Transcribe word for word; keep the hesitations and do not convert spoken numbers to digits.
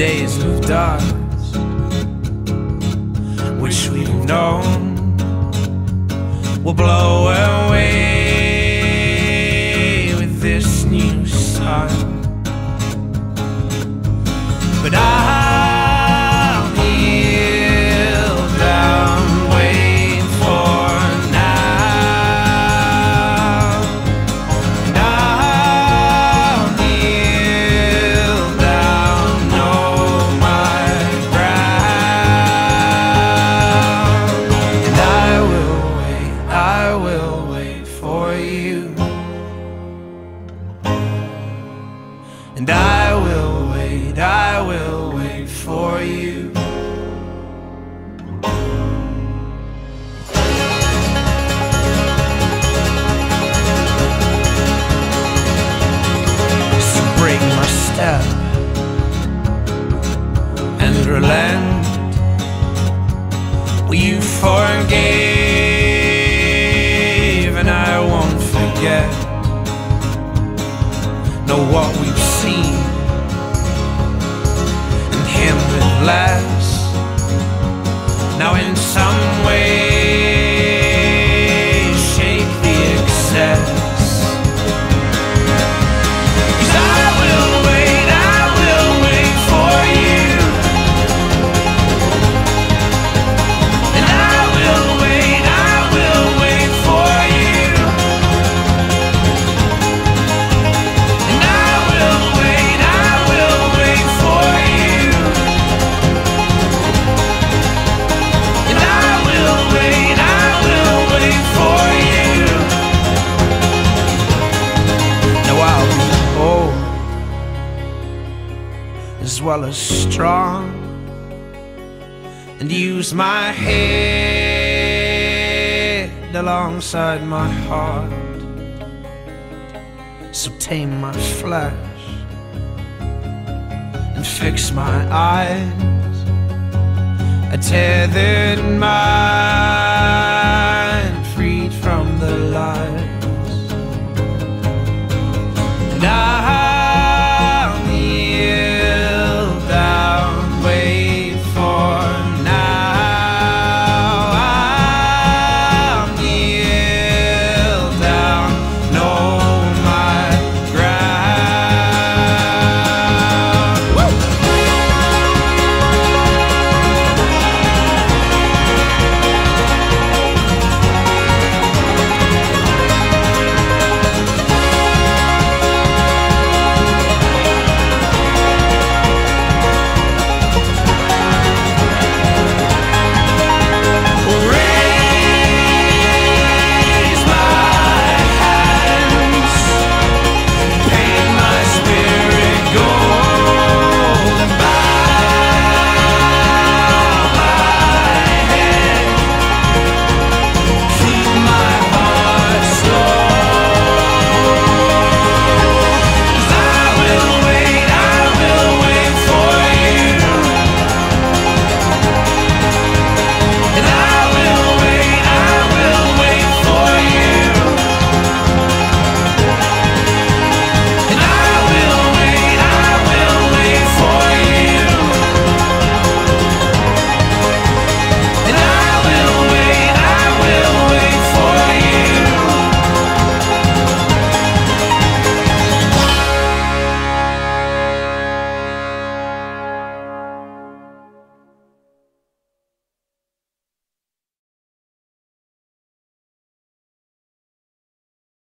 days of dust, which we've known will blow away with this new sun. But I'll kneel down, wait for now. And I'll kneel down, know my ground. And I will wait, I will wait for you. And I will wait, I will wait for you. So break my step and relent. Well, you forgave and I won't forget. Know what we've seen and him with less. Now in some way shake the excess. 'Cause I will wait, I will wait for you. And I will wait, I will wait for you. And I will wait, I will wait for you. And I will wait, I will wait for you. Now I'll be old as well as strong, and use my head alongside my heart. So tame my flesh and fix my eyes. I tethered my